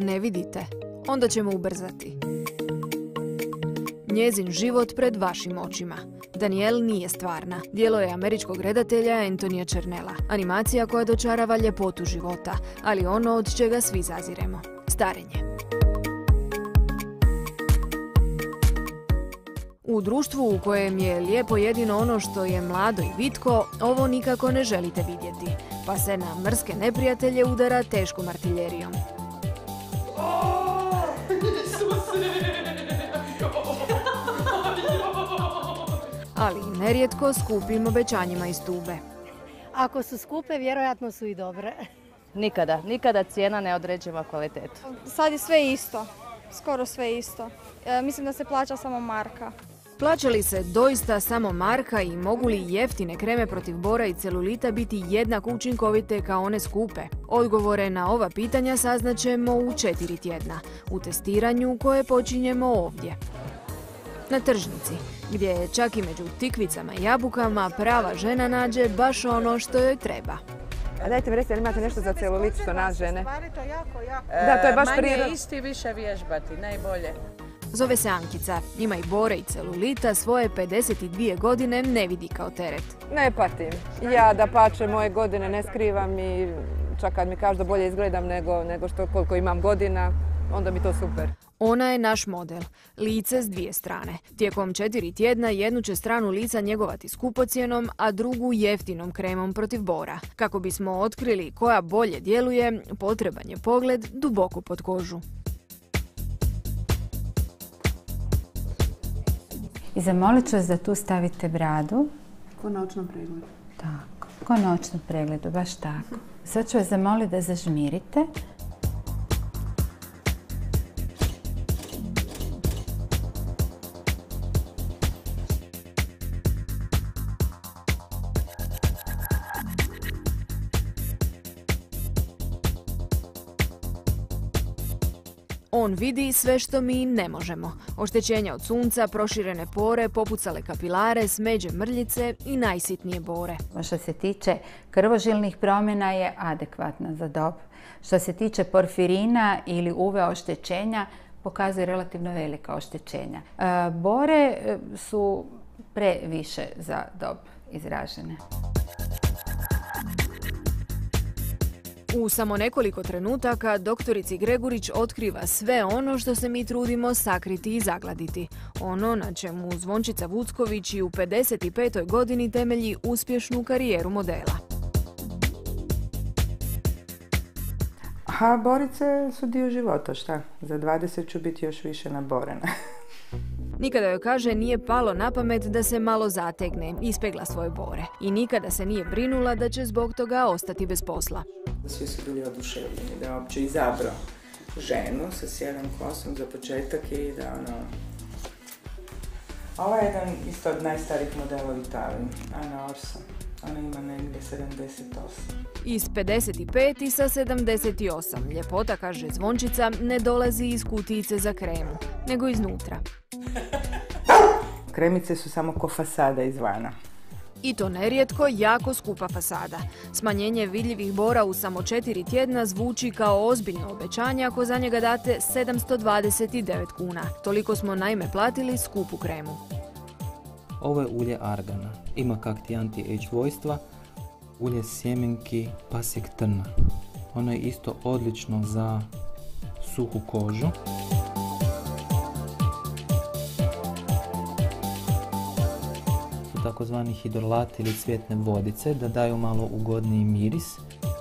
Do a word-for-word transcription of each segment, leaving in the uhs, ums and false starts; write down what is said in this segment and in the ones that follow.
ne vidite, onda ćemo ubrzati. Njezin život pred vašim očima. Danielle nije stvarna. Djelo je američkog redatelja Antonija Černela. Animacija koja dočarava ljepotu života, ali ono od čega svi zaziremo. Starenje. U društvu u kojem je lijepo jedino ono što je mlado i vitko, ovo nikako ne želite vidjeti, pa se na mrske neprijatelje udara teškom artiljerijom. Ali nerijetko skupim obećanjima iz tube. Ako su skupe, vjerojatno su i dobre. Nikada, nikada cijena ne određiva kvalitetu. Sad je sve isto, skoro sve isto. E, mislim da se plaća samo marka. Plaća li se doista samo marka i mogu li jeftine kreme protiv bora i celulita biti jednako učinkovite kao one skupe? Odgovore na ova pitanja saznaćemo u četiri tjedna, u testiranju koje počinjemo ovdje. Na tržnici, gdje čak i među tikvicama i jabukama prava žena nađe baš ono što joj treba. A dajte mi recite, ali imate nešto za celulit što nas žene? Da, to je baš prirodno. Manje isti, više vježbati, najbolje. Zove se Ankica, ima i bore i celulita, svoje pedeset dvije godine ne vidi kao teret. Ne patim. Ja da pače moje godine ne skrivam i čak kad mi kažu da bolje izgledam nego, nego što koliko imam godina, onda mi to super. Ona je naš model, lice s dvije strane. Tijekom četiri tjedna jednu će stranu lica njegovati skupocjenom, a drugu jeftinom kremom protiv bora. Kako bismo otkrili koja bolje djeluje, potreban je pogled duboko pod kožu. I zamolit ću vas da tu stavite bradu. Ko na očnom pregledu. Tako, ko na očnom pregledu, baš tako. Sad ću vas zamoliti da zažmirite. On vidi sve što mi ne možemo. Oštećenja od sunca, proširene pore, popucale kapilare, smeđe mrljice i najsitnije bore. Što se tiče krvožilnih promjena je adekvatna za dob. Što se tiče porfirina ili U V oštećenja, pokazuje relativno velika oštećenja. Bore su previše za dob izražene. U samo nekoliko trenutaka doktorici Gregurić otkriva sve ono što se mi trudimo sakriti i zagladiti. Ono na čemu Zvončica Vucković i u pedeset petoj godini temelji uspješnu karijeru modela. A borice su dio života, šta? Za dvadeset ću biti još više naborena. Nikada joj, kaže, nije palo na pamet da se malo zategne, ispegla svoje bore. I nikada se nije brinula da će zbog toga ostati bez posla. Svi su bili oduševljeni da je uopće izabrao ženu sa sjedenom kosom za početak i da ono... Ovo je jedan isto od najstarijih modela u Italiji, Ana Orso. Ona ima negdje sedamdeset osam. Iz pedeset pet i sa sedamdeset osam. Ljepota, kaže Zvončica, ne dolazi iz kutijice za kremu, nego iznutra. Kremice su samo ko fasada izvana. I to nerijetko jako skupa fasada. Smanjenje vidljivih bora u samo četiri tjedna zvuči kao ozbiljno obećanje ako za njega date sedamsto dvadeset devet kuna. Toliko smo naime platili skupu kremu. Ovo je ulje argana. Ima kakti anti-age svojstva. Ulje sjemenki pasjeg trna. Ono je isto odlično za suhu kožu. Takozvani hidrolat ili cvjetne vodice da daju malo ugodniji miris.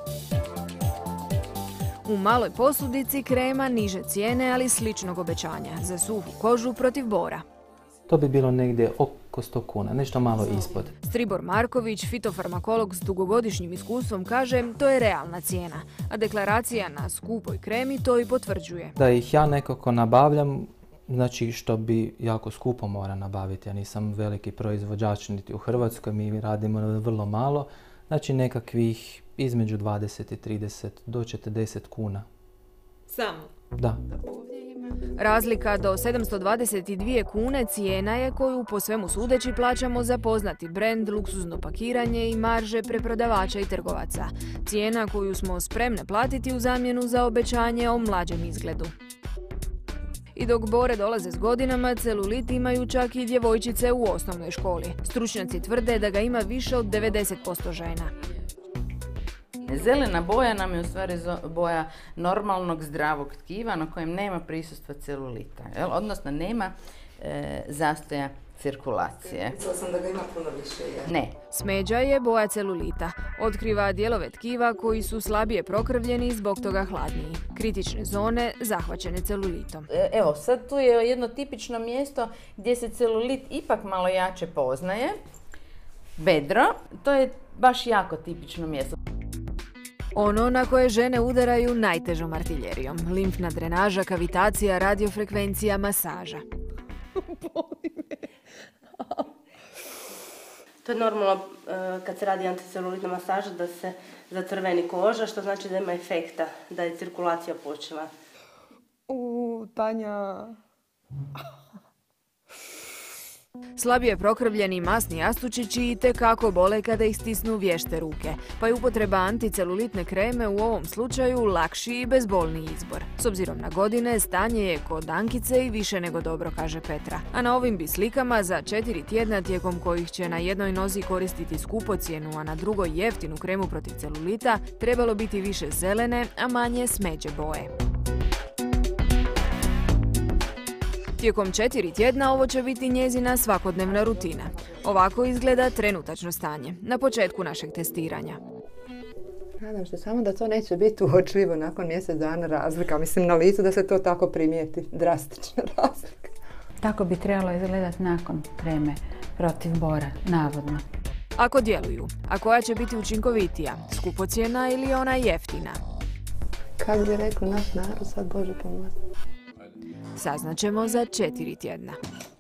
U maloj posudici krema niže cijene, ali sličnog obećanja za suhu kožu protiv bora. To bi bilo negdje oko sto kuna, nešto malo ispod. Stribor Marković, fitofarmakolog s dugogodišnjim iskustvom, kaže to je realna cijena, a deklaracija na skupoj kremi to i potvrđuje. Da ih ja nekako nabavljam, znači što bi jako skupo mora nabaviti. Ja nisam veliki proizvođač niti u Hrvatskoj, mi radimo vrlo malo. Znači nekakvih između dvadeset i trideset do četrdeset kuna. Samo? Da. Ovdje ima Razlika do sedamsto dvadeset dvije kune cijena je koju po svemu sudeći plaćamo za poznati brend, luksuzno pakiranje i marže preprodavača i trgovaca. Cijena koju smo spremne platiti u zamjenu za obećanje o mlađem izgledu. I dok bore dolaze s godinama, celulit imaju čak i djevojčice u osnovnoj školi. Stručnjaci tvrde da ga ima više od devedeset posto žena. Zelena boja nam je u stvari boja normalnog zdravog tkiva na kojem nema prisustva celulita, jel? Odnosno nema e, zastoja cirkulacije. Mislila sam da ga ima puno više. Je. Ne. Smeđa je boja celulita. Otkriva dijelove tkiva koji su slabije prokrvljeni i zbog toga hladniji. Kritične zone zahvaćene celulitom. E, evo, sad tu je jedno tipično mjesto gdje se celulit ipak malo jače poznaje. Bedro, to je baš jako tipično mjesto. Ono na koje žene udaraju najtežom artiljerijom. Limfna drenaža, kavitacija, radiofrekvencija, masaža. To je normalno kad se radi anticelulitna masaža da se zacrveni koža, što znači da ima efekta, da je cirkulacija počela. U, Tanja... Slabije prokrvljeni masni jastučići itekako bole kada ih stisnu vješte ruke, pa je upotreba anticelulitne kreme u ovom slučaju lakši i bezbolniji izbor. S obzirom na godine, stanje je kod Ankice i više nego dobro, kaže Petra. A na ovim bi slikama za četiri tjedna tijekom kojih će na jednoj nozi koristiti skupocjenu, a na drugoj jeftinu kremu protiv celulita, trebalo biti više zelene, a manje smeđe boje. Tijekom četiri tjedna ovo će biti njezina svakodnevna rutina. Ovako izgleda trenutačno stanje, na početku našeg testiranja. Nadam se samo da to neće biti uočljivo nakon mjesec dana razlika. Mislim na licu da se to tako primijeti, drastična razlika. Tako bi trebalo izgledati nakon kreme protiv bora, navodno. Ako djeluju, a koja će biti učinkovitija, skupocjena ili ona jeftina? Kako bi rekao naš narod, sad Bože pomozi. Saznaćemo za četiri tjedna.